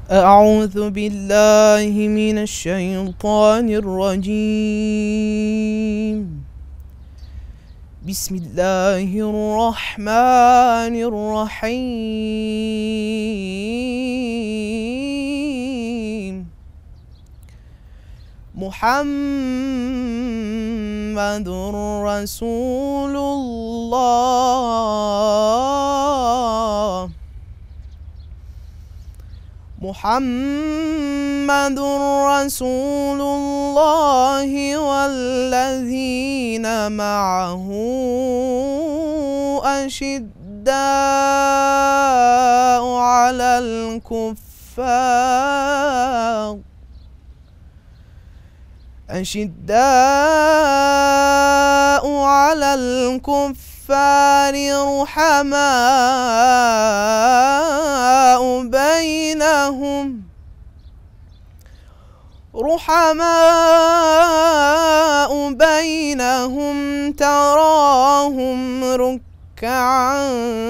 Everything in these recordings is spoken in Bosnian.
أعوذ بالله من الشيطان الرجيم بسم الله الرحمن الرحيم محمد رسول الله محمد رسول الله والذين معه أشداء على الكفار رحماء بينهم تراهم ركعا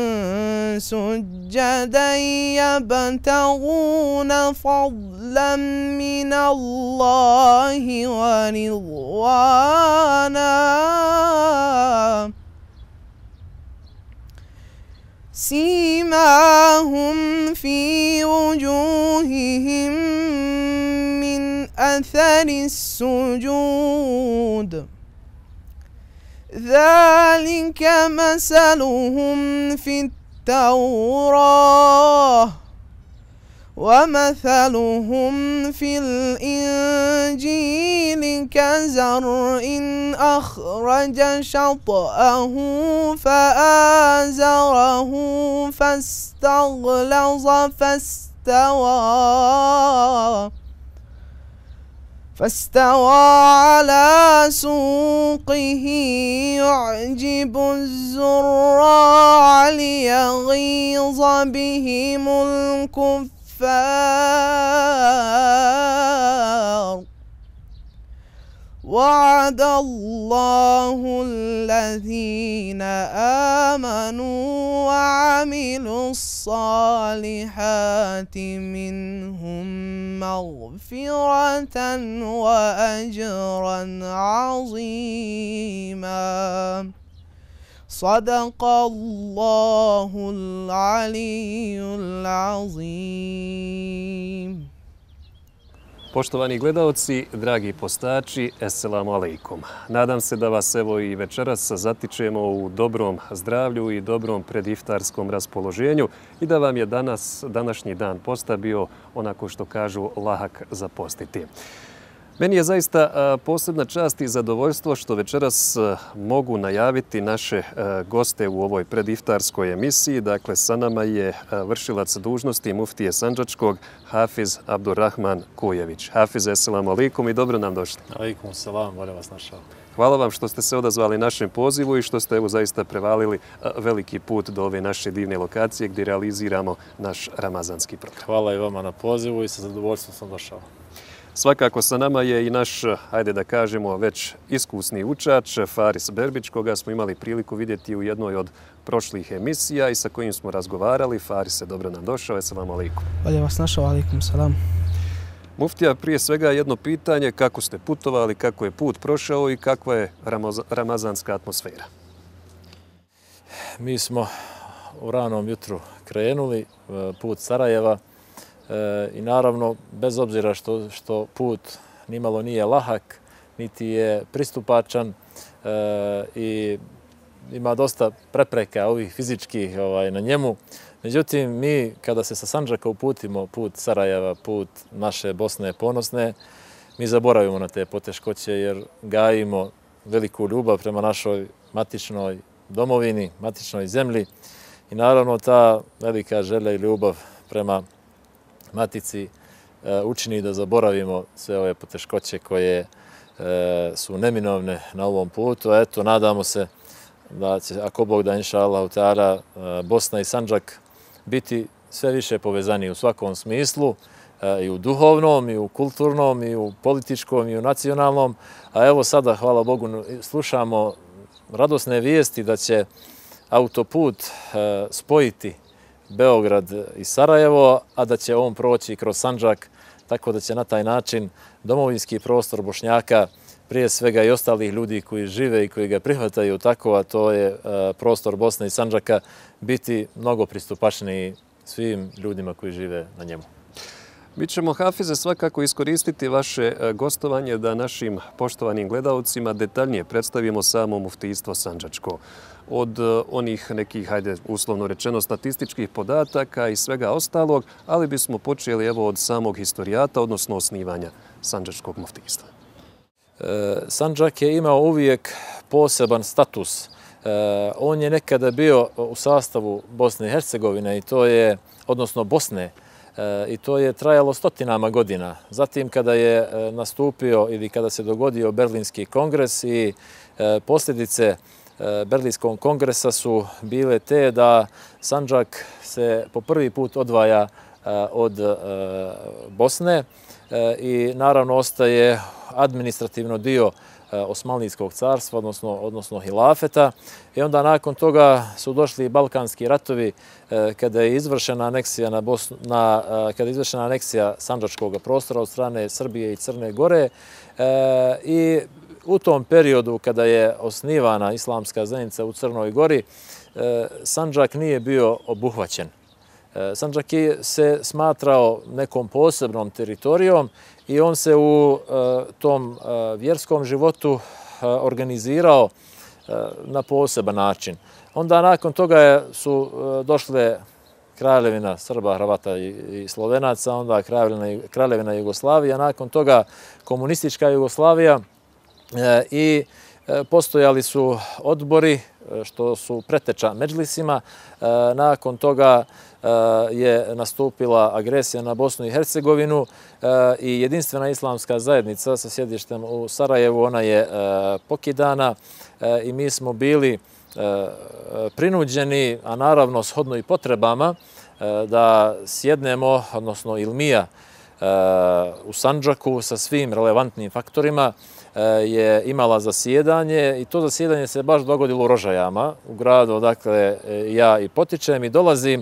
سجدا يبتغون فضلا من الله ورضوانا سيماهم في وجوههم من أثر السجود ذلك مثلهم في التوراة ومثلهم في الإنجيل كزرع أخرج شطأه فآزره فاستغلظ فاستوى على سوقه يعجب الزراع ليغيظ بهم الكفار وعد الله الذين آمنوا وعملوا الصالحات منهم مغفرة وأجرا عظيما صدق الله العلي العظيم. Poštovani gledaoci, dragi postači, esselamu alaikum. Nadam se da vas evo i večeras zatičemo u dobrom zdravlju i dobrom prediftarskom raspoloženju i da vam je današnji dan posta bio onako što kažu lahak za postiti. Meni je zaista posebna čast i zadovoljstvo što večeras mogu najaviti naše goste u ovoj prediftarskoj emisiji. Dakle, sa nama je vršilac dužnosti muftije Sandžačkog, Hafiz Abdurrahman Kujević. Hafiz, esselamu alaikum i dobro nam došli. Alaikum selam, bolje vas našao. Hvala vam što ste se odazvali našem pozivu i što ste evo zaista prevalili veliki put do ove naše divne lokacije gdje realiziramo naš ramazanski program. Hvala i vama na pozivu i sa zadovoljstvom sam došao. Svakako sa nama je i naš, ajde da kažemo, već iskusni učač, Faris Berbić, koga smo imali priliku vidjeti u jednoj od prošlih emisija i sa kojim smo razgovarali. Faris, dobro nam došao, esselamu alaikum. Bolje vas našao, alaikum salam. Muftija, prije svega jedno pitanje, kako ste putovali, kako je put prošao i kakva je ramazanska atmosfera? Mi smo u ranom jutru krenuli put Sarajeva i naravno, bez obzira što put nimalo nije lahak, niti je pristupačan i ima dosta prepreka ovih fizičkih na njemu. Međutim, mi kada se sa Sandžaka uputimo put Sarajeva, put naše Bosne ponosne, mi zaboravimo na te poteškoće jer gajimo veliku ljubav prema našoj matičnoj domovini, matičnoj zemlji i naravno ta velika želja i ljubav prema matici učini da zaboravimo sve ove poteškoće koje su neminovne na ovom putu. Eto, nadamo se da će, ako Bog da, inša Allahu ta'ala, Bosna i Sandžak biti sve više povezani u svakom smislu, i u duhovnom, i u kulturnom, i u političkom, i u nacionalnom. A evo sada, hvala Bogu, slušamo radosne vijesti da će autoput spojiti Beograd i Sarajevo, a da će on proći kroz Sandžak, tako da će na taj način domovinski prostor Bošnjaka, prije svega i ostalih ljudi koji žive i koji ga prihvataju tako, a to je prostor Bosne i Sandžaka, biti mnogo pristupačniji svim ljudima koji žive na njemu. Mi ćemo, Hafize, svakako iskoristiti vaše gostovanje da našim poštovanim gledalcima detaljnije predstavimo samo muftijstvo sandžačko. Od onih nekih, hajde, uslovno rečeno, statističkih podataka i svega ostalog, ali bismo počeli evo od samog historijata, odnosno osnivanja sandžačkog muftijstva. Sandžak je imao uvijek poseban status. On je nekada bio u sastavu Bosne i Hercegovine, odnosno Bosne, i to je trajalo stotinama godina. Zatim kada je nastupio ili kada se dogodio Berlinski kongres i posljedice Berlinskog kongresa su bile te da Sandžak se po prvi put odvaja od Bosne i naravno ostaje administrativno dio Osmanlijskog carstva, odnosno hilafeta. I onda nakon toga su došli Balkanski ratovi kada je izvršena aneksija sandžačkog prostora od strane Srbije i Crne Gore. I u tom periodu kada je osnivana islamska zajednica u Crnoj Gori, Sandžak nije bio obuhvaćen. Sandžak se smatrao nekom posebnom teritorijom i on se u tom vjerskom životu organizirao na poseban način. Onda nakon toga su došle kraljevina Srba, Hrvata i Slovenaca, onda kraljevina Jugoslavija, nakon toga komunistička Jugoslavija i postojali su odbori što su preteča medžlisima. Nakon toga je nastupila agresija na Bosnu i Hercegovinu i jedinstvena islamska zajednica sa sjedištem u Sarajevu, ona je pokidana i mi smo bili prinuđeni, a naravno shodno i potrebama, da sjednemo, odnosno Ilmija u Sandžaku sa svim relevantnim faktorima je imala zasjedanje i to zasjedanje se baš dogodilo u Rožajama, u gradu odakle ja i potičem i dolazim,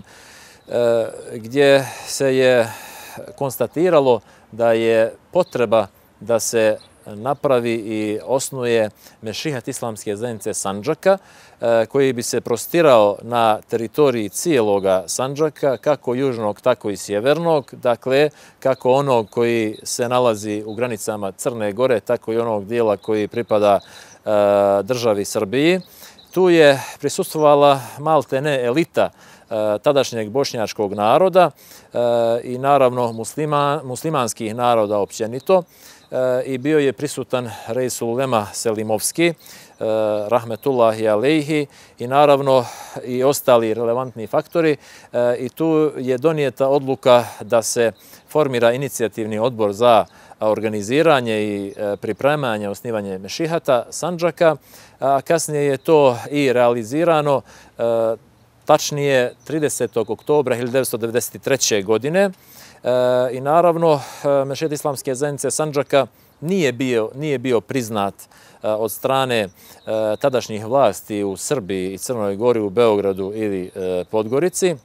gdje se je konstatiralo da je potreba da se napravi i osnuje mešihat islamske zajednice Sandžaka, koji bi se prostirao na teritoriji cijeloga Sandžaka, kako južnog, tako i sjevernog, dakle, kako onog koji se nalazi u granicama Crne Gore, tako i onog dijela koji pripada državi Srbiji. Tu je prisustvovala maltene elita tadašnjeg bošnjačkog naroda i naravno muslimanskih naroda općenito, i bio je prisutan Reisul Ulema Selimovski, rahmetullahi alejhi, i naravno i ostali relevantni faktori, i tu je donijeta odluka da se formira inicijativni odbor za organiziranje i pripremanje, osnivanje mešihata Sandžaka, a kasnije je to i realizirano, tačnije 30. oktobra 1993. godine. I naravno, mešihat islamske zajednice Sandžaka nije bio priznat od strane tadašnjih vlasti u Srbiji i Crnoj Gori, u Beogradu ili Podgorici.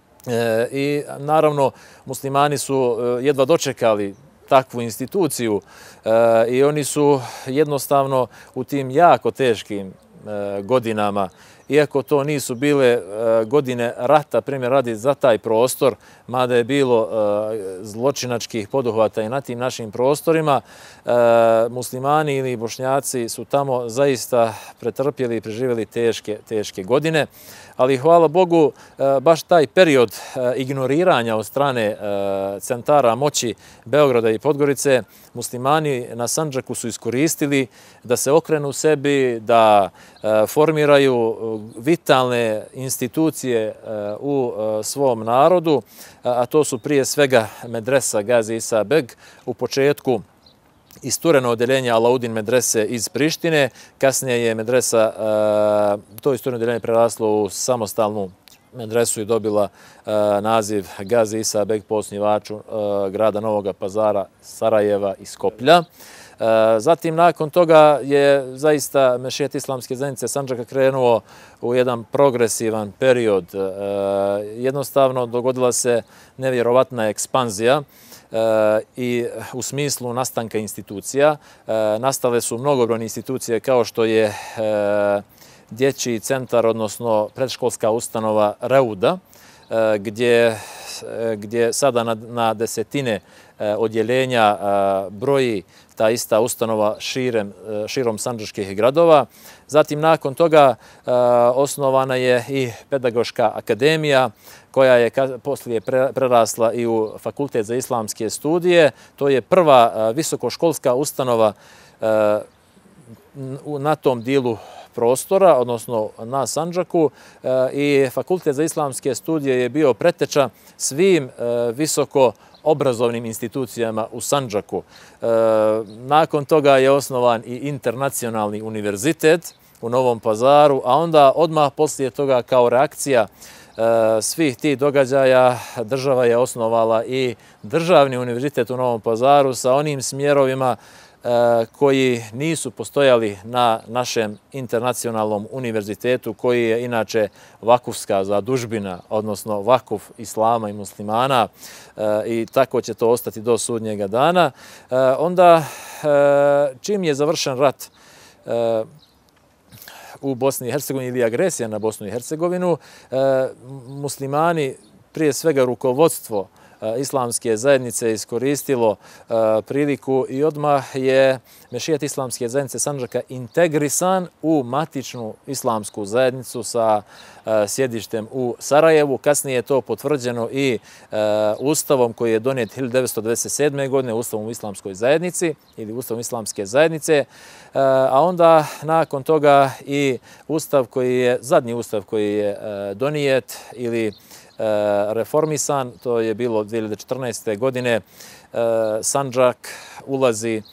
I naravno, muslimani su jedva dočekali takvu instituciju i oni su jednostavno u tim jako teškim godinama, iako to nisu bile godine rata, primjer radi, za taj prostor, mada je bilo zločinačkih poduhvata i na tim našim prostorima, muslimani ili bošnjaci su tamo zaista pretrpjeli i preživjeli teške godine. Ali hvala Bogu, baš taj period ignoriranja od strane centara moći Beograda i Podgorice, muslimani na Sandžaku su iskoristili da se okrenu sebi, da formiraju vitalne institucije u svom narodu, a to su prije svega medresa Gazi Isa Beg, u početku istureno odeljenje Alaudin medrese iz Prištine, kasnije je medresa, to istureno odeljenje preraslo u samostalnu medresu i dobila naziv Gazi Isa Beg po osnivaču grada Novog Pazara, Sarajeva i Skoplja. Zatim, nakon toga je zaista Mešijet islamske zajednice Sandžaka krenuo u jedan progresivan period. Jednostavno, dogodila se nevjerovatna ekspanzija i u smislu nastanka institucija. Nastale su mnogobrojne institucije kao što je dječji centar, odnosno predškolska ustanova Reuda, gdje sada na desetine odjeljenja broji ta ista ustanova širom sandžačkih gradova. Zatim, nakon toga osnovana je i pedagoška akademija, koja je poslije prerasla i u Fakultet za islamske studije. To je prva visokoškolska ustanova na tom dijelu prostora, odnosno na Sandžaku, i Fakultet za islamske studije je bio preteča svim visoko obrazovnim institucijama u Sandžaku. Nakon toga je osnovan i internacionalni univerzitet u Novom Pazaru, a onda odmah poslije toga kao reakcija svih tih događaja država je osnovala i državni univerzitet u Novom Pazaru sa onim smjerovima koji nisu postojali na našem internacionalnom univerzitetu, koji je inače vakufska zadužbina, odnosno vakuf islama i muslimana, i tako će to ostati do sudnjega dana. Onda, čim je završen rat u Bosni i Hercegovini ili agresija na Bosnu i Hercegovinu, muslimani, prije svega rukovodstvo islamske zajednice, iskoristilo priliku i odmah je Mešijet islamske zajednice Sandžaka integrisan u matičnu islamsku zajednicu sa sjedištem u Sarajevu. Kasnije je to potvrđeno i ustavom koji je donijet 1997. godine, ustavom u islamskoj zajednici ili ustavom islamske zajednice, a onda nakon toga i zadnji ustav koji je donijet ili reformisan, to je bilo 2014. godine, Sandžak ulazi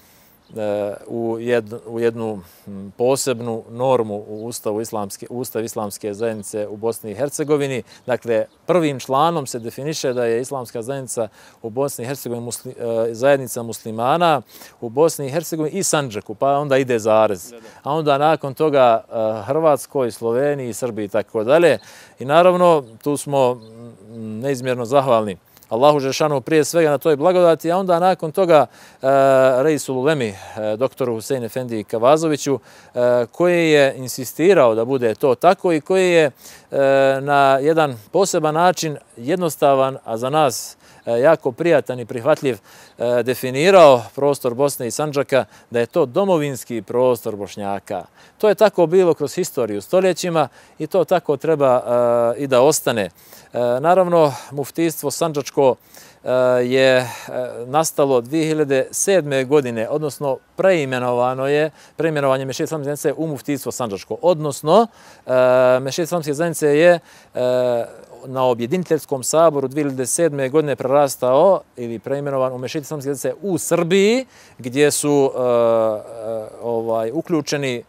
u jednu posebnu normu u Ustav islamske zajednice u Bosni i Hercegovini. Dakle, prvim članom se definiše da je islamska zajednica u Bosni i Hercegovini zajednica muslimana u Bosni i Hercegovini i Sandžaku, pa onda ide zarez. A onda nakon toga Hrvatskoj, Sloveniji, Srbiji i tako dalje. I naravno, tu smo neizmjerno zahvalni Allahu Žešanu prije svega na toj blagodati, a onda nakon toga Reisul Ulemi, doktoru Husein Efendi Kavazoviću, koji je insistirao da bude to tako i koji je na jedan poseban način, jednostavan, a za nas jako prijatan i prihvatljiv, definirao prostor Bosne i Sandžaka da je to domovinski prostor Bošnjaka. To je tako bilo kroz historiju stoljećima i to tako treba i da ostane. Naravno, muftijstvo Sandžačko je nastalo 2007. godine, odnosno preimenovanje Mešijet islamske zajednice u muftijstvo Sandžačko. Odnosno, Mešijet islamske zajednice je na objediniteljskom saboru 2007. godine prerastao ili preimenovan u Mešijet islamske zajednice u Srbiji, gdje su uključeni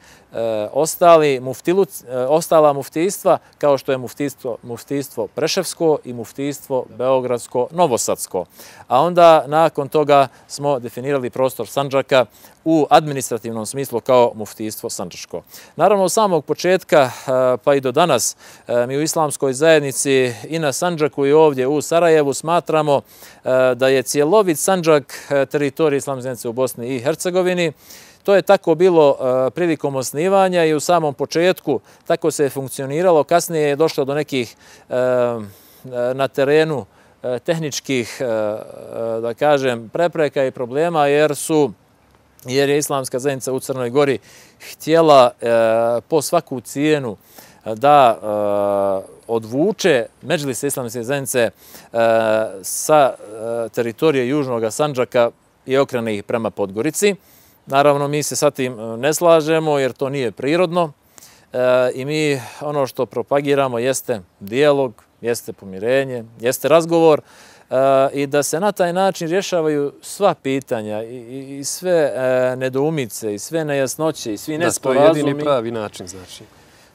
ostala muftijstva, kao što je muftijstvo Preševsko i muftijstvo Beogradsko-Novosadsko. A onda nakon toga smo definirali prostor Sandžaka u administrativnom smislu kao muftijstvo Sandžačko. Naravno, od samog početka pa i do danas mi u islamskoj zajednici i na Sandžaku i ovdje u Sarajevu smatramo da je cjelovit Sandžak teritorije islamske zajednice u Bosni i Hercegovini. To je tako bilo prilikom osnivanja i u samom početku tako se je funkcioniralo. Kasnije je došlo do nekih na terenu tehničkih, da kažem, prepreka i problema jer je islamska zajednica u Crnoj Gori htjela po svaku cijenu da odvuče Medžlis islamske zajednice sa teritorije južnog Sandžaka i okrene ih prema Podgorici. Naravno, mi se sa tim ne slažemo jer to nije prirodno i mi ono što propagiramo jeste dijalog, jeste pomirenje, jeste razgovor i da se na taj način rješavaju sva pitanja i sve nedoumice i sve nejasnoće i svi nesporazumi. Da, to je jedini pravi način, znači.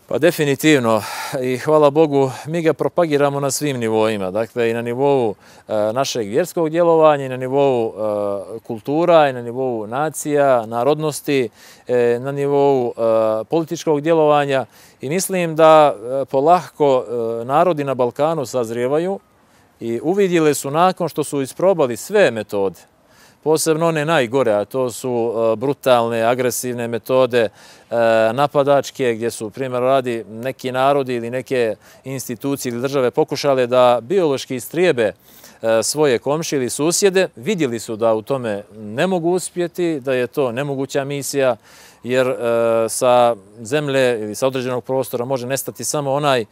Pa definitivno i hvala Bogu mi ga propagiramo na svim nivoima, dakle i na nivou našeg vjerskog djelovanja, i na nivou kultura, i na nivou nacija, narodnosti, na nivou političkog djelovanja i mislim da polako narodi na Balkanu sazrijevaju i uvidjeli su nakon što su isprobali sve metode, posebno one najgore, a to su brutalne, agresivne metode, napadačke, gdje su, primjer radi, neki narodi ili neke institucije ili države pokušale da biološki istrijebe svoje komšije ili susjede, vidjeli su da u tome ne mogu uspjeti, da je to nemoguća misija, jer sa zemlje ili sa određenog prostora može nestati samo onaj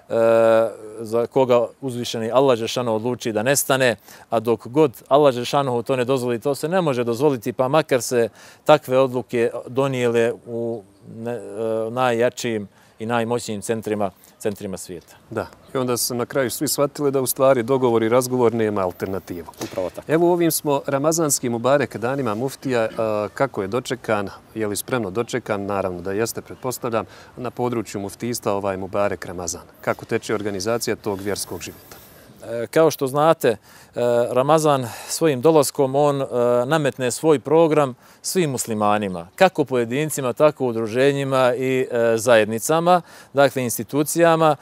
za koga uzvišeni Allah dželešanu odluči da nestane, a dok god Allah dželešanu to ne dozvoli, to se ne može dozvoliti, pa makar se takve odluke donijele u najjačijim i najmoćnijim centrima svijeta. Da, i onda su na kraju svi shvatili da u stvari dogovor i razgovor nema alternativu. Upravo tako. Evo u ovim smo ramazanskim Mubarek danima muftija, kako je dočekan, je li spremno dočekan, naravno da jeste, pretpostavljam, na području muftijstva ovaj Mubarek Ramazan. Kako teče organizacija tog vjerskog života? Kao što znate, Ramazan svojim dolaskom on nametne svoj program svim muslimanima, kako pojedincima, tako udruženjima i zajednicama, dakle institucijama.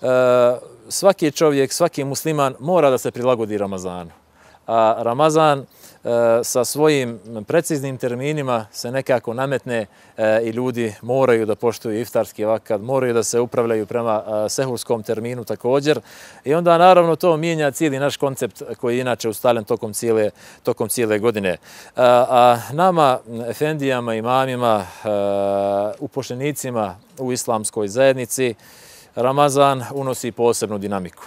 Svaki čovjek, svaki musliman mora da se prilagodi Ramazanu. A Ramazan sa svojim preciznim terminima se nekako nametne i ljudi moraju da poštuju iftarski vakad, moraju da se upravljaju prema sehurskom terminu također. I onda naravno to mijenja cijeli naš koncept koji je inače ustaljen tokom cijele godine. A nama, efendijama, imamima, upošljenicima u islamskoj zajednici, Ramazan unosi posebnu dinamiku.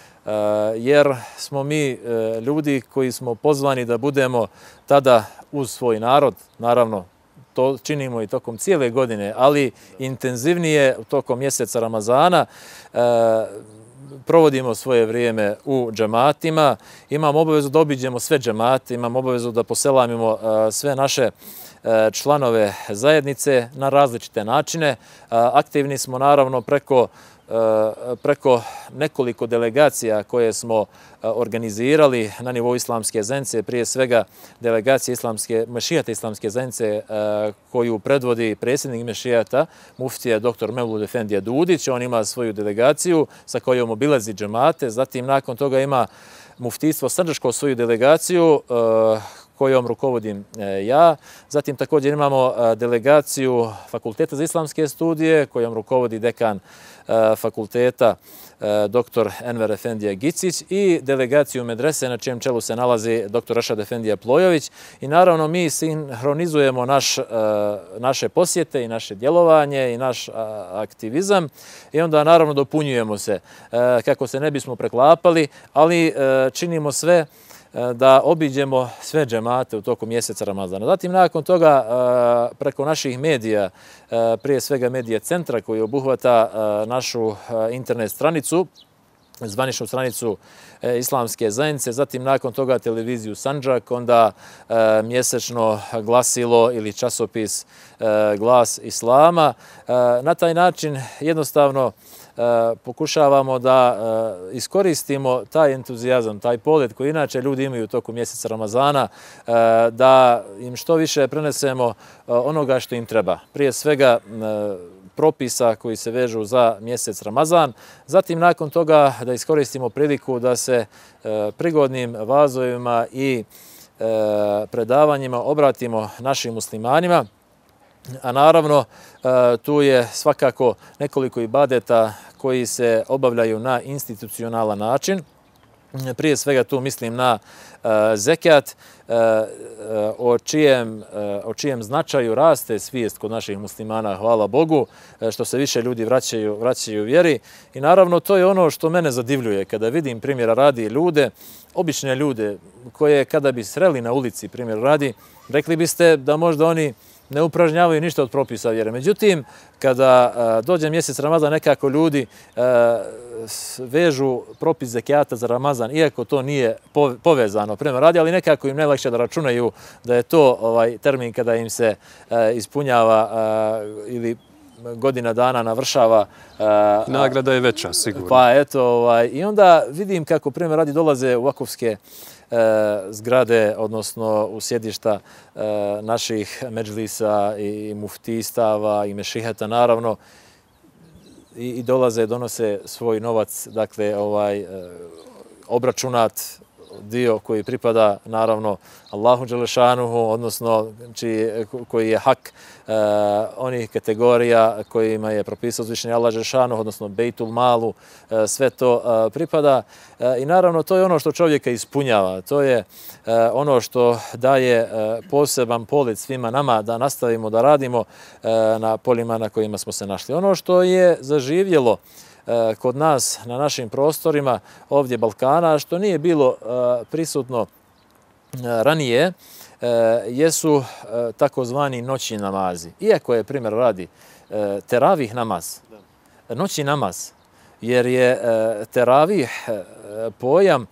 Jer smo mi ljudi koji smo pozvani da budemo tada uz svoj narod, naravno to činimo i tokom cijele godine, ali intenzivnije tokom mjeseca Ramazana, provodimo svoje vrijeme u džematima, imamo obavezu da obiđemo sve džemate, imamo obavezu da poselamimo sve naše članove zajednice na različite načine. Aktivni smo naravno preko nekoliko delegacija koje smo organizirali na nivou islamske zajednice, prije svega delegacije mešijata islamske zajednice koju predvodi predsjednik mešijata, muftija dr. Mevlud Efendija Dudić. On ima svoju delegaciju sa kojom obilazi džemate, zatim nakon toga ima muftijstvo Sandžačko svoju delegaciju kojom rukovodim ja. Zatim također imamo delegaciju Fakulteta za islamske studije kojom rukovodi dekan fakulteta dr. Enver Efendija Gicić i delegaciju medrese na čijem čelu se nalazi dr. Rašad Efendija Plojović. I naravno mi sinhronizujemo naše posjete i naše djelovanje i naš aktivizam i onda naravno dopunjujemo se kako se ne bismo preklapali, ali činimo sve da obiđemo sve džemate u toku mjeseca Ramazana. Zatim nakon toga preko naših medija, prije svega medija centra koji obuhvata našu internet stranicu, zvaničnu stranicu islamske zajednice, zatim nakon toga televiziju Sandžak, onda mjesečno glasilo ili časopis Glas Islama. Na taj način jednostavno pokušavamo da iskoristimo taj entuzijazam, taj polet koji inače ljudi imaju u toku mjeseca Ramazana, da im što više prenesemo onoga što im treba. Prije svega propisa koji se vežu za mjesec Ramazan. Zatim nakon toga da iskoristimo priliku da se prigodnim vazovima i predavanjima obratimo našim muslimanima. A naravno, tu je svakako nekoliko ibadeta koji se obavljaju na institucionalan način. Prije svega tu mislim na zekat, o čijem značaju raste svijest kod naših muslimana, hvala Bogu, što se više ljudi vraćaju vjeri. I naravno, to je ono što mene zadivljuje kada vidim, primjera radi, ljude, obične ljude koje kada bi sreli na ulici, primjer radi, rekli biste da možda oni ne upražnjavaju ništa od propisa vjere. Međutim, kada dođe mjesec Ramazan, nekako ljudi vežu propis zekijata za Ramazan, iako to nije povezano prema radi, ali nekako im najlakše da računaju da je to termin kada im se ispunjava ili godina dana navršava. Nagrada je veća, sigurno. Pa eto, i onda vidim kako primjer radi dolaze u vakufske zgrade, odnosno u sjedišta naših medžlisa i muftistava i mešihata, naravno, i dolaze, donose svoj novac, dakle, obračunat dio koji pripada, naravno, Allahu Đelešanuhu, odnosno koji je hak onih kategorija kojima je propisao uzvišeni Allah Đelešanuhu, odnosno Bejtul Malu, sve to pripada. I naravno, to je ono što čovjeka ispunjava. To je ono što daje poseban polet svima nama da nastavimo da radimo na poljima na kojima smo se našli. Ono što je zaživjelo kod nas na našim prostorima ovdje Balkana, što nije bilo prisutno ranije, jesu takozvani noćni namazi. Iako je, primjer radi, teravih namaz, noćni namaz, jer je teravih pojam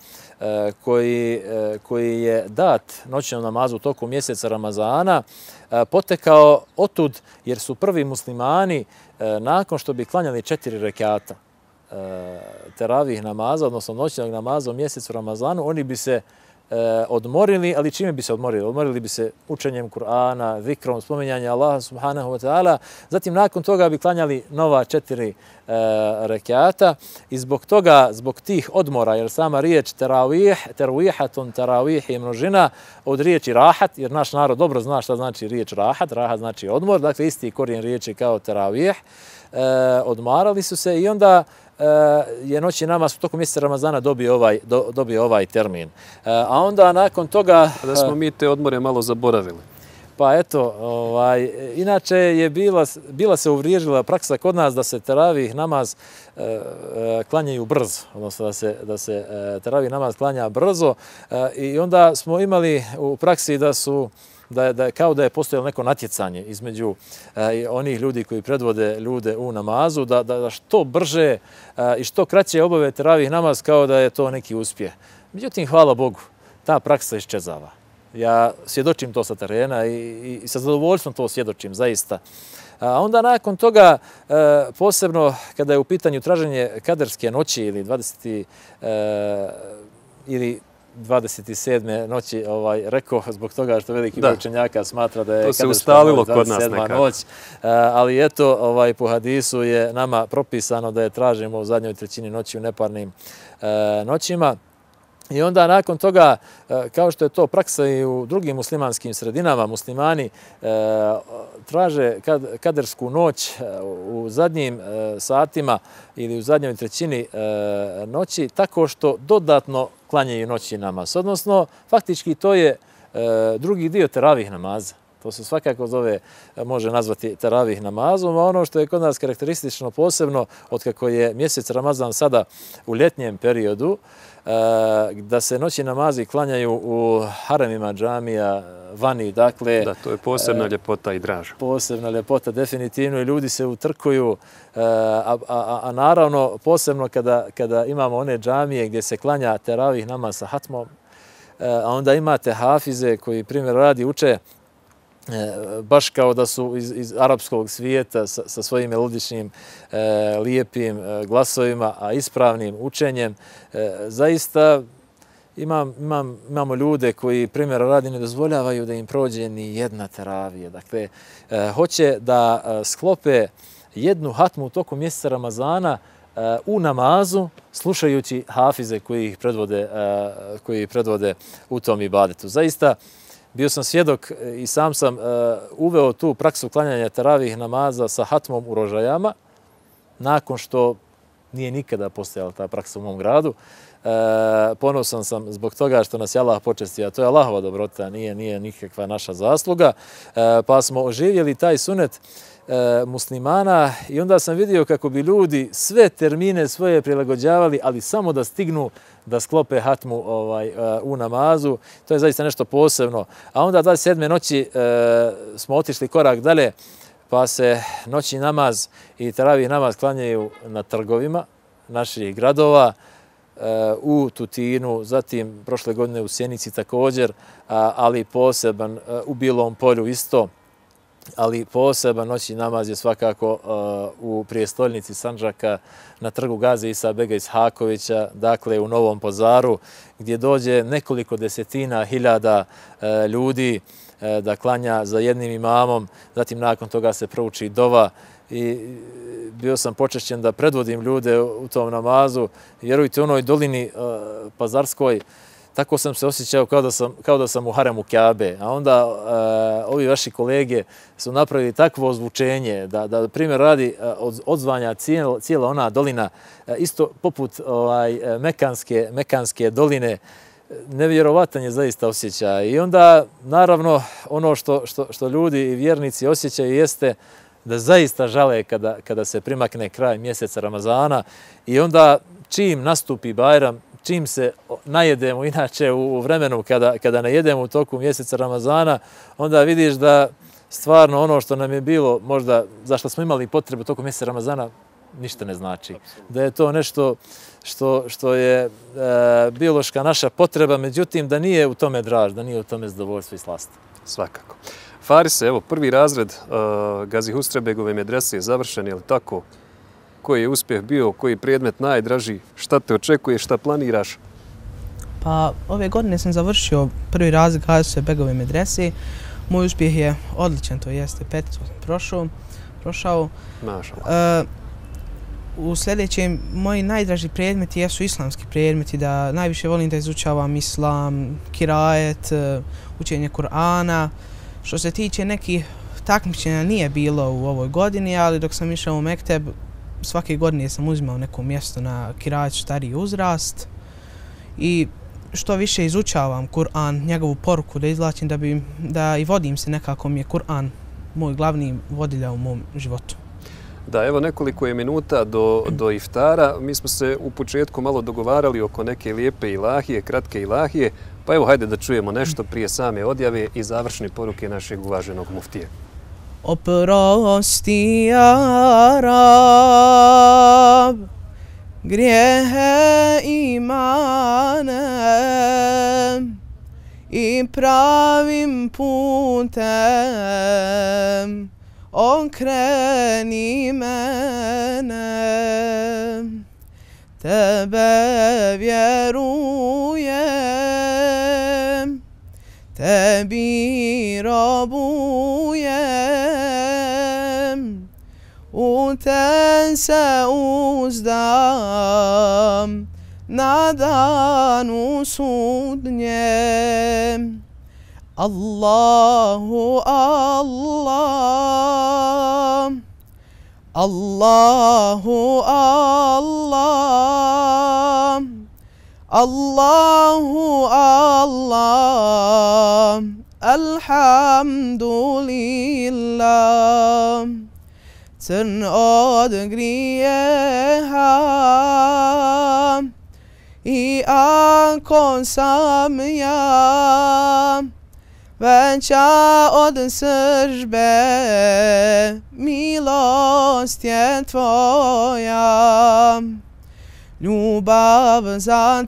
koji je dat noćnom namazu u toku mjeseca Ramazana potekao otud jer su prvi muslimani nakon što bi klanjali 4 rekata teravih namaza, odnosno noćnog namaza u mjesecu Ramazanu, oni bi se odmorili, ali čime bi se odmorili? Odmorili bi se učenjem Kur'ana, zikrom, spominjanja Allaha subhanahu wa ta'ala. Zatim nakon toga bi klanjali nova 4 rekata i zbog toga, zbog tih odmora, jer sama riječ tervihatun, teravih je množina od riječi rahat, jer naš narod dobro zna šta znači riječ rahat. Rahat znači odmor, dakle isti korijen riječi kao teravih. Odmarali su se i onda je noćni namaz u toku mjeseca Ramazana dobio ovaj termin. A onda nakon toga... Da smo mi te odmore malo zaboravili. Pa eto, inače je bila se uvriježila praksa kod nas da se teravih namaz klanjaju brzo, odnosno da se teravih namaz klanja brzo i onda smo imali u praksi kao da je postojalo neko natjecanje između onih ljudi koji predvode ljude u namazu, da što brže i što kraće obave teravih namaz kao da je to neki uspjeh. Međutim, hvala Bogu, ta praksa iščezava. Ja svjedočim to sa terena i sa zadovoljstvom to svjedočim, zaista. A onda nakon toga, posebno kada je u pitanju traženje kaderske noći ili 27. noći, rekao zbog toga što veliki broj učenjaka smatra da je kaderska noć 27. noć. Ali eto, po hadisu je nama propisano da je tražimo u zadnjoj trećini noći u neparnim noćima. I onda nakon toga, kao što je to praksa i u drugim muslimanskim sredinama, muslimani traže kadersku noć u zadnjim satima ili u zadnjoj trećini noći tako što dodatno klanjaju noćni namaz. Odnosno, faktički to je drugi dio teravih namaza. To se svakako može nazvati teravih namazom, a ono što je kod nas karakteristično posebno, otkako je mjesec Ramazan sada u ljetnjem periodu, da se noćni namazi klanjaju u haremima džamija, vani, dakle... Da, to je posebna ljepota i draža. Posebna ljepota, definitivno, i ljudi se utrkuju, a naravno posebno kada imamo one džamije gdje se klanja teravih namaz sa hatmom, a onda imate hafize koji, primjer radi, uče baš kao da su iz arapskog svijeta sa svojim melodičnim, lijepim glasovima, a ispravnim učenjem. Zaista imamo ljude koji, primjer radi, ne dozvoljavaju da im prođe ni jedna teravija. Dakle, hoće da sklope jednu hatmu u toku mjeseca Ramazana u namazu, slušajući hafize koji ih predvode u tom ibadetu. Zaista, bio sam svjedok i sam sam uveo tu praksu klanjanja teravih namaza sa hatmom u Rožajama, nakon što nije nikada postojala ta praksa u mom gradu. Ponosan sam zbog toga što nas je Allah počestio, a to je Allahova dobrota, nije nikakva naša zasluga, pa smo oživjeli taj sunet muslimana i onda sam vidio kako bi ljudi sve termine svoje prilagođavali, ali samo da stignu da sklope hatmu u namazu. To je zaista nešto posebno. A onda 27. noći smo otišli korak dalje, pa se noćni namaz i teravih namaz klanjaju na trgovima naših gradova, u Tutinu, zatim prošle godine u Sjenici također, ali poseban u Bilom Polju isto. ali poseban noćni namaz je svakako u prijestolnici Sandžaka na trgu Gazi Isa Bega Ishakovića, dakle u Novom Pazaru, gdje dođe nekoliko desetina hiljada ljudi da klanja za jednim imamom, zatim nakon toga se prouči dova i bio sam počašćen da predvodim ljude u tom namazu. Vjerujte, u onoj dolini Pazarskoj, tako sam se osjećao kao da sam u haremu Kjabe. A onda ovi vaši kolege su napravili takvo ozvučenje da primjer radi odzvanja cijela ona dolina, isto poput Mekanske doline. Nevjerovatan je zaista osjećaj. I onda, naravno, ono što ljudi i vjernici osjećaju jeste da zaista žale kada se primakne kraj mjeseca Ramazana i onda čim nastupi Bajram, čim se najedemo, inače u vremenu kada najedemo u toku mjeseca Ramazana, onda vidiš da stvarno ono što nam je bilo, možda zašto smo imali potrebu toku mjeseca Ramazana, ništa ne znači. Da je to nešto što je biološka naša potreba, međutim da nije u tome draž, da nije u tome zadovoljstvo i slast. Svakako. Farise, evo, prvi razred Gazi Hustrebegove medrese je završen, je li tako? Koji je uspjeh bio, koji je predmet najdraži, šta te očekuje, šta planiraš? Pa ove godine sam završio prvi razred Gazi Hustrebegove medrese. Moj uspjeh je odličan, to jeste peticu sam prošao. Mašallah. U sljedećem, moji najdraži predmeti jesu islamski predmeti, da najviše volim da izučavam islam, kirajet, učenje Kur'ana. Što se tiče nekih takmičenja nije bilo u ovoj godini, ali dok sam išao u mekteb, svake godine sam uzimao neko mjesto na kirajet stariji uzrast. I što više izučavam Kur'an, njegovu poruku da izvlačim, da i vodim se nekako, mi je Kur'an moj glavni vodilja u mom životu. Da, evo nekoliko je minuta do iftara. Mi smo se u početku malo dogovarali oko neke lijepe ilahije, kratke ilahije. Pa evo, hajde da čujemo nešto prije same odjave i završne poruke našeg uvaženog muftije. Oprosti, ja Rab, grijehe imane i pravim putem okreni mene. Tebe vjerujem, tebi robujem, u te se uzdam na danu sudnjem. Allahu Allah, Allahu Allah, Allahu Allah, alhamdulillah. Crn od grijeha i ako sam ja veća od sržbe, milost je tvoja. Ljubav za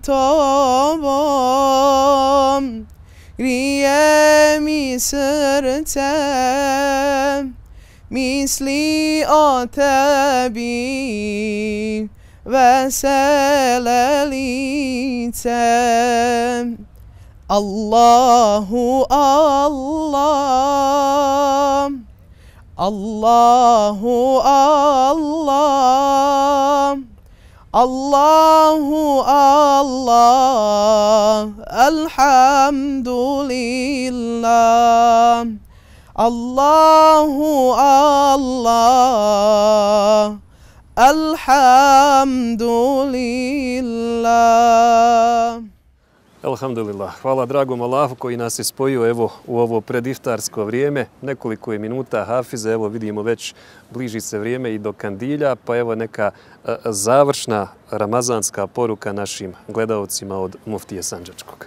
tobom grije mi srce, misli o tebi vesele lice. Allahu Allah, Allahu Allah, Allahu Allah, alhamdulillah. Allahu Allah, alhamdulillah. Alhamdulillah. Hvala dragom Allahu koji nas je spojio evo u ovo prediftarsko vrijeme. Nekoliko je minuta hafize, evo vidimo već bliži se vrijeme i do kandilja, pa evo neka završna ramazanska poruka našim gledaocima od muftije Sandžačkog.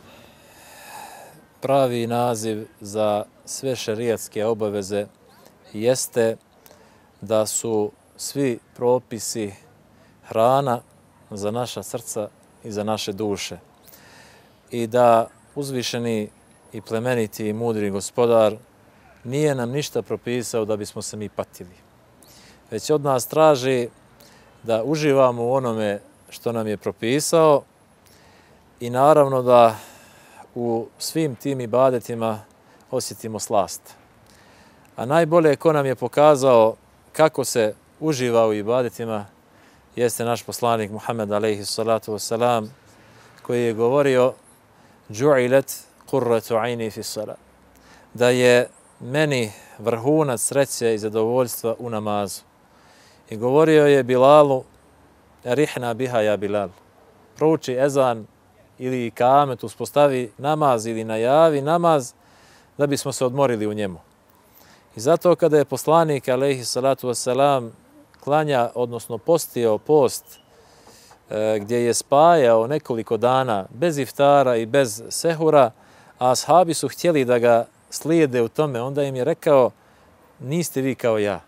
Pravi naziv za sve šerijatske obaveze jeste da su svi propisi hrana za naša srca i za naše duše. I da uzvišeni i plemeniti i mudri gospodar nije nam ništa propisao da bismo se mi patili. Već od nas traži da uživamo u onome što nam je propisao i naravno da u svim tim ibadetima osjetimo slast. A najbolje ko nam je pokazao kako se uživa u ibadetima jeste naš poslanik Muhammed alejhi salatu vesselam, koji je govorio Ju'ilat qurratu ayni fi salat, da je meni vrhunac sreće i zadovoljstva u namazu. I govorio je Bilalu, rihna biha ja Bilal, prouči ezan ili kamet, uspostavi namaz ili najavi namaz da bismo se odmorili u njemu. I zato kada je poslanik alejhi salatu vesselam klanja, odnosno postio post gdje je spajao nekoliko dana bez iftara i bez sehura, a ashabi su htjeli da ga slijede u tome, onda im je rekao, niste vi kao ja.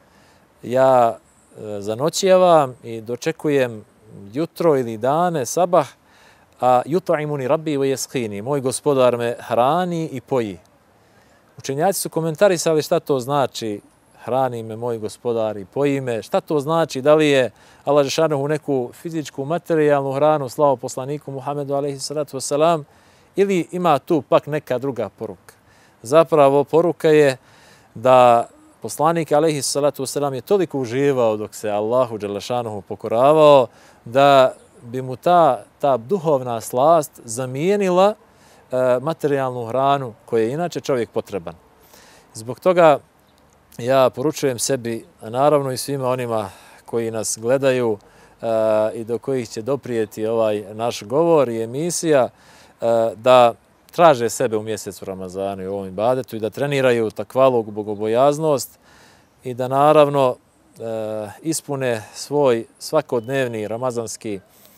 Ja zanoćijavam i dočekujem jutro ili dane, sabah, a yut'imuni rabbi wa yasqini, moj gospodar me hrani i poji. Učenjaci su komentarisali šta to znači hrani me moj gospodar i poji me, šta to znači, da li je Allah dželešanohu neku fizičku, materijalnu hranu slao poslaniku Muhammedu alejhi salatu vesselam, ili ima tu pak neka druga poruka. Zapravo poruka je da poslanik alejhi salatu vesselam je toliko uživao dok se Allahu dželešanohu pokoravao da bi mu ta duhovna slast zamijenila materijalnu hranu koju je inače čovjek potreban. Zbog toga ja poručujem sebi, a naravno i svima onima koji nas gledaju i do kojih će doprijeti ovaj naš govor i emisija, da traže sebe u mjesecu Ramazanu i u ovom ibadetu i da treniraju takvaluk, bogobojaznost i da naravno ispune svoj svakodnevni ramazanski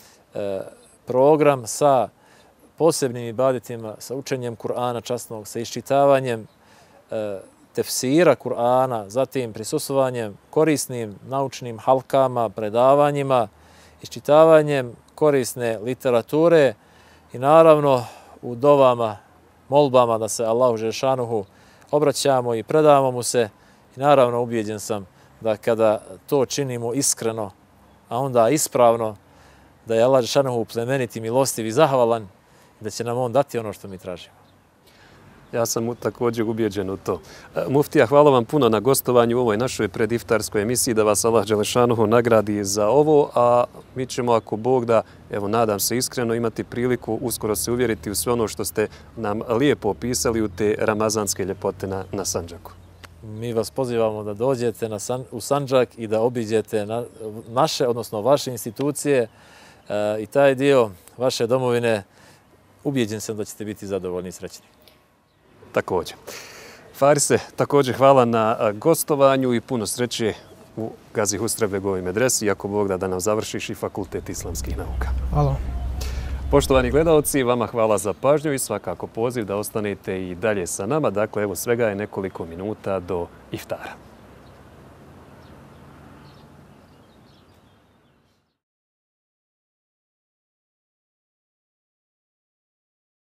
program sa posebnim ibadetima, sa učenjem Kur'ana časnog, sa iščitavanjem tefsira Kur'ana, zatim prisustvovanjem korisnim naučnim halkama, predavanjima, iščitavanjem korisne literature i naravno u dovama, molbama da se Allahu dželešanuhu obraćamo i predamo mu se. I naravno ubijeđen sam da kada to činimo iskreno, a onda ispravno, da je Allah dželešanuhu plemenit i milostiv i zahvalan i da će nam on dati ono što mi tražimo. Ja sam također ubijeđen u to. Muftija, hvala vam puno na gostovanju u ovoj našoj prediftarskoj emisiji, da vas Allah dželešanuhu nagradi za ovo, a mi ćemo, ako Bog da, evo nadam se iskreno, imati priliku uskoro se uvjeriti u sve ono što ste nam lijepo opisali u te ramazanske ljepote na Sandžaku. Mi vas pozivamo da dođete u Sandžak i da obiđete naše, odnosno vaše institucije i taj dio vaše domovine. Ubijeđen sam da ćete biti zadovoljni i srećni. Također. Farise, također hvala na gostovanju i puno sreće u Gazi Husrev-begovoj medresi, ako Bog da nam završiš i Fakultet islamskih nauka. Hvala. Poštovani gledalci, vama hvala za pažnju i svakako poziv da ostanete i dalje sa nama. Dakle, evo svega je nekoliko minuta do iftara.